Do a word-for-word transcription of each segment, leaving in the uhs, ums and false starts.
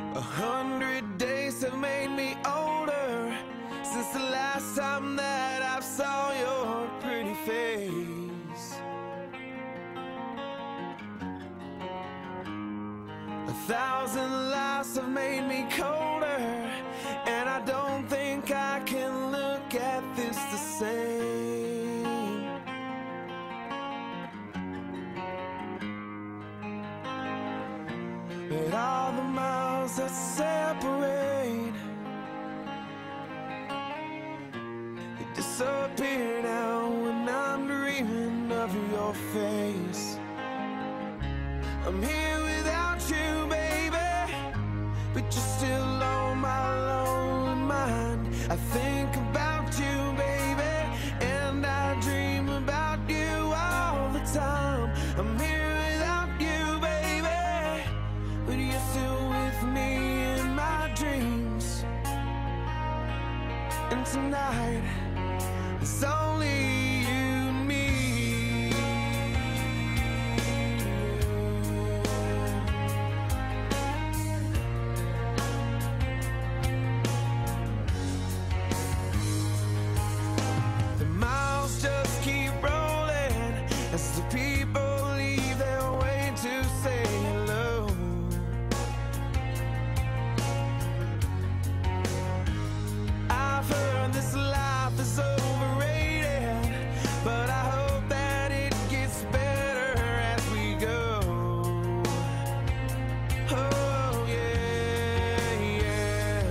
A hundred days have made me older since the last time that I saw your pretty face. A thousand lives have made me colder, and I don't think I can look at this the same. But all the miles that separate, they disappear now when I'm dreaming of your face. I'm here without you, baby, but you're still on my lonely mind. I think about you, baby, and I dream about you all the time. I'm here without you, baby, but you're still with me in my dreams. And tonight, it's only you and me. The miles just keep rolling as the people leave their way to say hello. I've heard this life is overrated, but I hope that it gets better as we go. Oh yeah, yeah.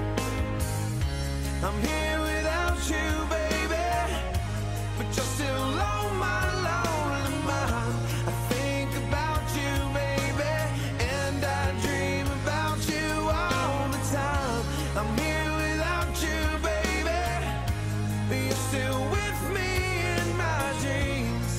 I'm here without you, baby, but you're still on my lonely mind. I think about you, baby, and I dream about you all the time. I'm here without you, baby, but you're still with me in my dreams.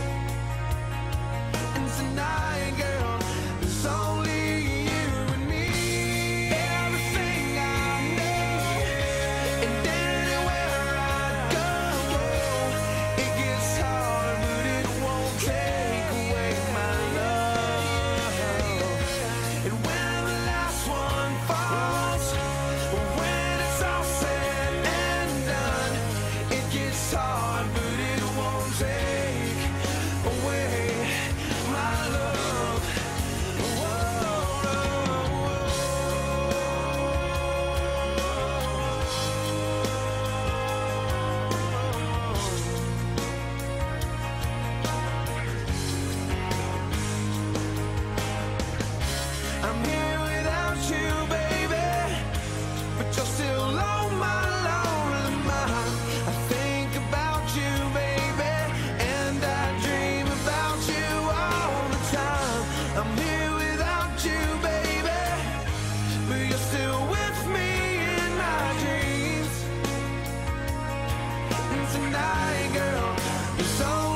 And tonight, girl, it's only you and me. Everything I know, and anywhere I go, it gets hard, but it won't take away my love. And when the last one falls, or when it's all said and done, it gets hard, but it won't take away my love. I'm here without you, baby, but you're still on my lonely mind. I think about you, baby, and I dream about you all the time. I'm here without you, baby, but you're still with me in my dreams. And tonight, girl, it's only